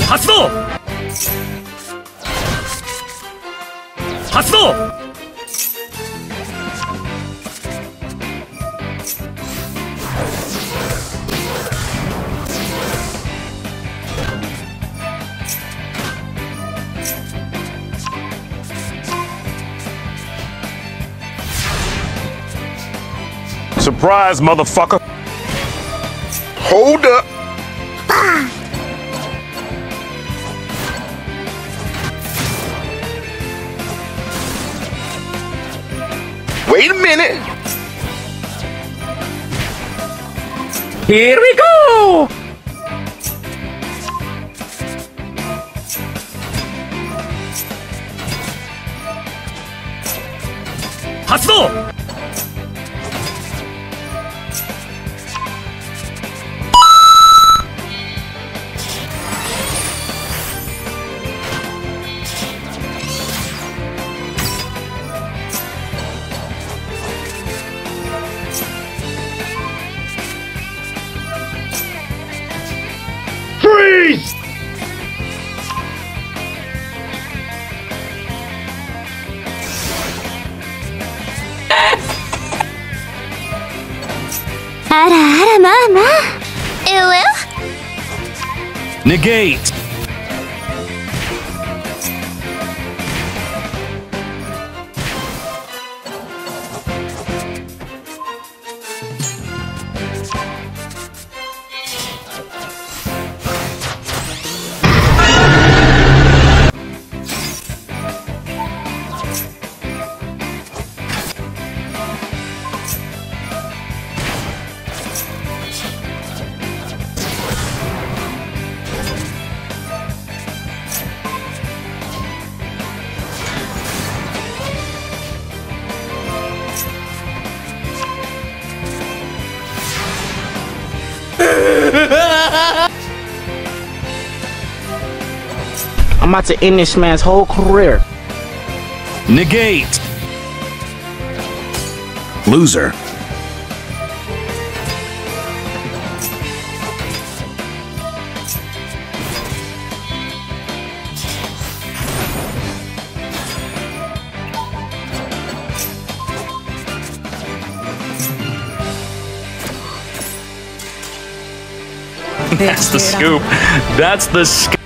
発動発動 Surprise, motherfucker. Hold up. Wait a minute. Here we go! 発動Freeze! あらあらまあまあ。 Negate. I'm about to end this man's whole career. Negate. Loser. That's the scoop. That's the scoop.